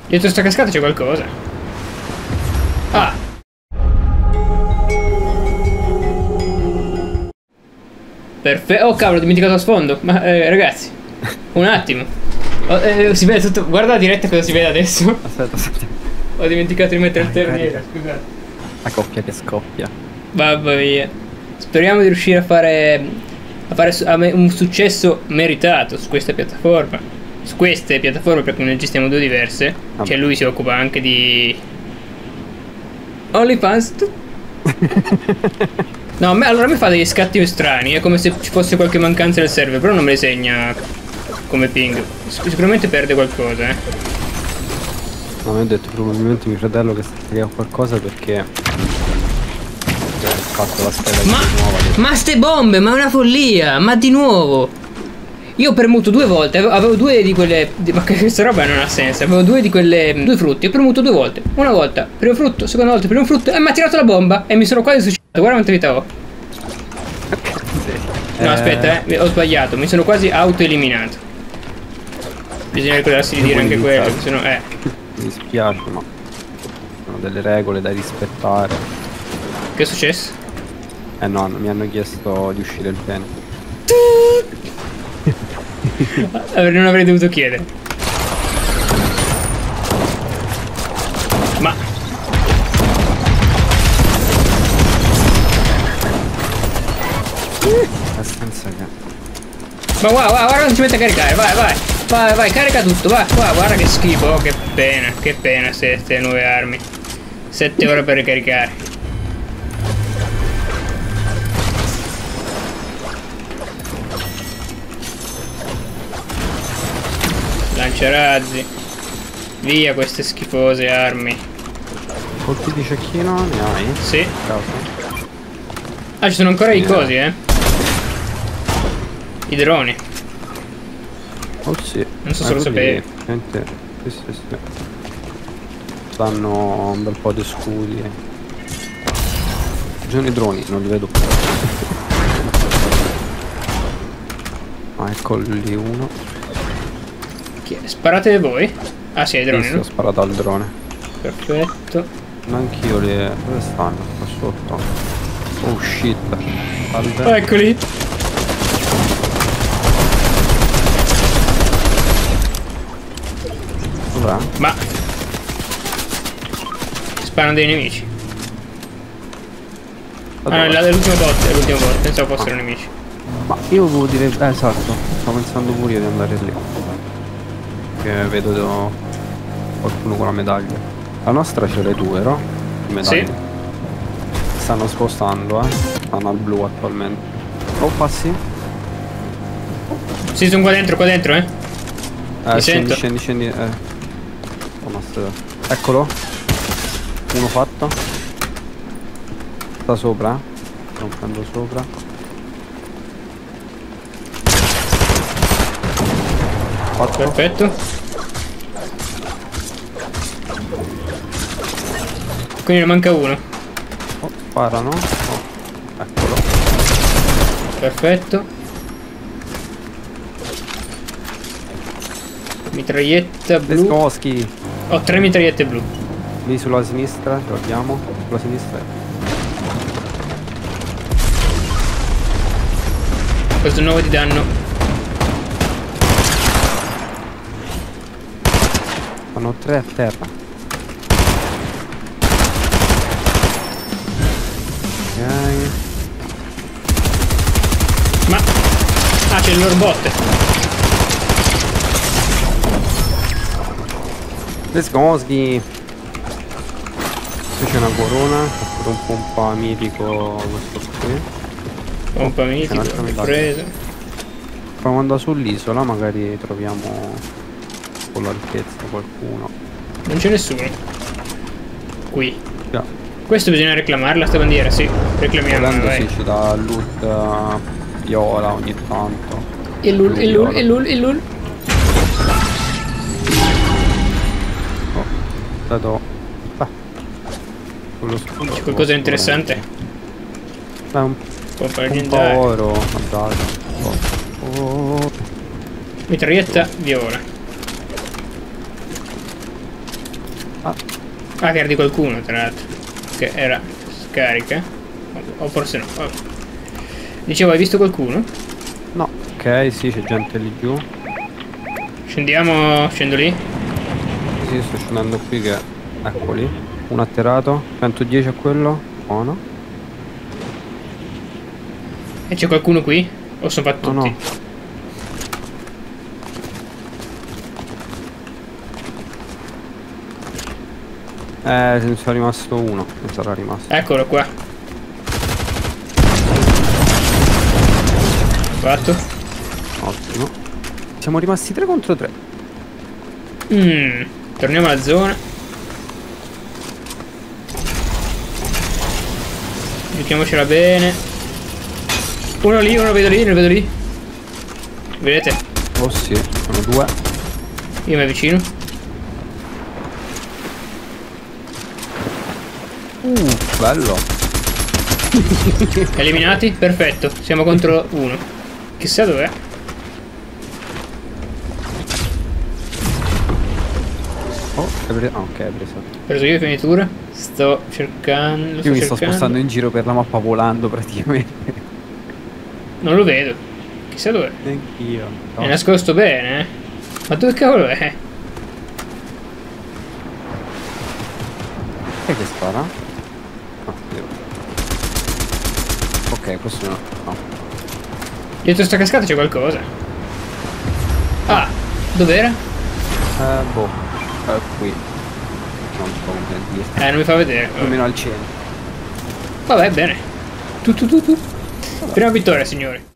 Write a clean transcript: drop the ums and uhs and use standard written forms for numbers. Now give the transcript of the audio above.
Dietro sta cascata c'è qualcosa. Ah. Perfetto. Oh cavolo, ho dimenticato lo sfondo. Ma ragazzi, un attimo. Si vede tutto. Guarda la diretta cosa si vede adesso. Aspetta. Ho dimenticato di mettere il terniere, scusate. La coppia che scoppia. Vabbè via. Speriamo di riuscire a fare un successo meritato su questa piattaforma. Su queste piattaforme, perché ne gestiamo due diverse. Vabbè. Cioè lui si occupa anche di OnlyFans. No, allora a me fa degli scatti strani. È come se ci fosse qualche mancanza del server, però non me le segna come ping. Sicuramente perde qualcosa, No, mi ho detto probabilmente mio fratello che sta creando qualcosa perché ha fatto la scheda nuova. Ma ste bombe, ma è una follia. Ma di nuovo io ho premuto 2 volte. Avevo 2 di quelle. Ma questa roba non ha senso. Avevo 2 di quelle. 2 frutti. Ho premuto 2 volte. Una volta primo frutto, seconda volta primo frutto. E mi ha tirato la bomba. E mi sono quasi suicidato. Guarda quanta vita ho. No, aspetta, ho sbagliato. Mi sono quasi autoeliminato. Bisogna ricordarsi di dire anche quello. Sennò, Mi dispiace, ma sono delle regole da rispettare. Che è successo? No, mi hanno chiesto di uscire il bene. Non avrei dovuto chiedere. Ma Senza che. Ma guarda quando si mette a caricare. Vai, carica tutto. Vai, guarda che schifo. Oh, che pena, queste nuove armi. 7 ore per ricaricare. Lanciarazzi. Via queste schifose armi. Colpi di cecchino ne hai? Sì. Causa. Ah, ci sono ancora i cosi, i droni. Oh sì. Non so se lo sapevi. Sì. Danno un bel po' di scudi. Ci sono i droni, non li vedo più. Ah, ecco lì uno. Sparate voi? Ah sì, ai droni, Sì, no? ho sparato al drone. Perfetto. Anch'io li. Dove stanno? Qua sotto. Oh shit. Oh, eccoli. Dov'è? Ma sparano dei nemici. Ah no, è l'ultimo bot, pensavo fossero nemici. Ma io volevo dire. Esatto, stavo pensando pure io di andare lì. Che vedo qualcuno con la medaglia. La nostra ce l'hai tu, vero? Medaglia. Sì. Stanno spostando, stanno al blu attualmente. Oh, passi? Sì, sono qua dentro, Ti sento. Scendi. Oh, eccolo. Uno fatto. Sta sopra. Non prendo sopra. Fatto. Perfetto. Quindi ne manca uno. Oh, sparano. Oh, eccolo. Perfetto. Mitraglietta blu. Pescoschi. Ho 3 mitragliette blu. Lì sulla sinistra, ce l'abbiamo. Sulla sinistra. Questo nuovo di danno. Fanno 3 a terra. Ok. Ma ah, c'è il loro bot. Pescoschi. Qui c'è una corona. Ho un pompa mitico questo qui. Pompa mitico, preso. Quando andare sull'isola magari troviamo con l'altezza qualcuno. Non c'è nessuno. Qui. Yeah. Questo bisogna reclamarla, sta bandiera, sì. Reclamiamola, Volendo vai. sì, ci dà loot viola ogni tanto. Il lul. Oh, dato. Quello scudo. C'è qualcosa di interessante? Un Pompa po' leggendaria. oro, fantastico. Oh. Mitraglietta viola. Ah, che era di qualcuno, tra l'altro. Che era scarica. O forse no. Vabbè. Dicevo, hai visto qualcuno? No. Ok, sì, c'è gente lì giù. Scendiamo. Scendo lì. Sì, sto scendendo qui che... Eccoli. Un atterrato. 110 a quello. Buono. E c'è qualcuno qui? O sono fatti No, tutti? no. Ce ne sono rimasto uno. Ne sarà rimasto. Eccolo qua. Fatto. Ottimo. Siamo rimasti 3 contro 3. Torniamo alla zona. Giochiamocela bene. Uno lì, uno lo vedo lì, lo vedo lì. Vedete? Oh sì, sono 2. Io mi avvicino. Bello. Eliminati? Perfetto. Siamo contro uno. Chissà dov'è. Oh, hai preso... ok, hai preso. Ho preso io finitura. Sto cercando. Io mi sto spostando in giro per la mappa volando praticamente. Non lo vedo. Chissà dov'è. Neanch'io. È nascosto bene, eh. Ma dove cavolo è? Chi è che spara? Ah, devo. Ok, questo no. No. Dietro sta cascata c'è qualcosa. Ah, dov'era? Boh. Qui. Non so come dire. Non mi fa vedere. Più o meno al centro. Vabbè, bene. Tu. Prima vittoria, signori.